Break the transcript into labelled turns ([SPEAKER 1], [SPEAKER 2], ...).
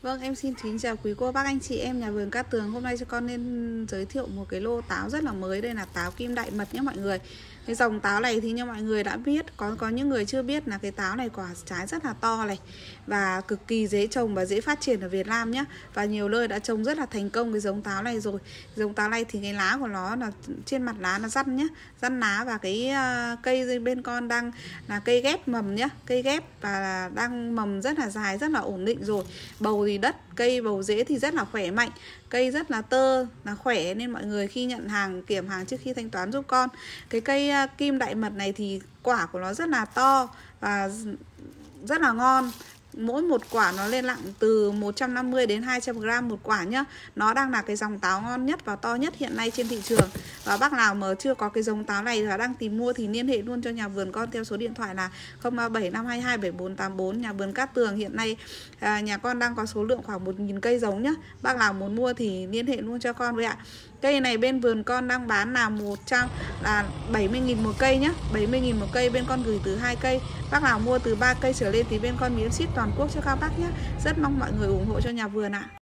[SPEAKER 1] Vâng, em xin kính chào quý cô bác anh chị em nhà vườn Cát Tường. Hôm nay cho con nên giới thiệu một cái lô táo rất là mới. Đây là táo Kim Đại Mật nhé mọi người. Cái dòng táo này thì như mọi người đã biết, có những người chưa biết là cái táo này quả trái rất là to này và cực kỳ dễ trồng và dễ phát triển ở Việt Nam nhé. Và nhiều nơi đã trồng rất là thành công cái giống táo này rồi. Giống táo này thì cái lá của nó là trên mặt lá là răn nhé, răn lá, và cái cây bên con đang là cây ghép mầm nhé, cây ghép và đang mầm rất là dài, rất là ổn định rồi. Bầu thì đất, cây bầu rễ thì rất là khỏe mạnh, cây rất là tơ, là khỏe, nên mọi người khi nhận hàng kiểm hàng trước khi thanh toán giúp con. Cái cây Kim Đại Mật này thì quả của nó rất là to và rất là ngon. Mỗi một quả nó lên nặng từ 150 đến 200 g một quả nhá. Nó đang là cái dòng táo ngon nhất và to nhất hiện nay trên thị trường. Và bác nào mà chưa có cái giống táo này và đang tìm mua thì liên hệ luôn cho nhà vườn con theo số điện thoại là 0375227484. Nhà vườn Cát Tường hiện nay nhà con đang có số lượng khoảng 1000 cây giống nhá. Bác nào muốn mua thì liên hệ luôn cho con với ạ. Cây này bên vườn con đang bán là 70.000 một cây nhá, 70.000 một cây, bên con gửi từ 2 cây. Bác nào mua từ 3 cây trở lên thì bên con miễn ship toàn quốc cho các bác nhé. Rất mong mọi người ủng hộ cho nhà vườn ạ.